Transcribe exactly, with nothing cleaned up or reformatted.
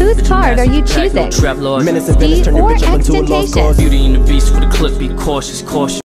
Whose card are you choosing? D or XXXTentacion? Beauty and the beast for the clip, be cautious, cautious.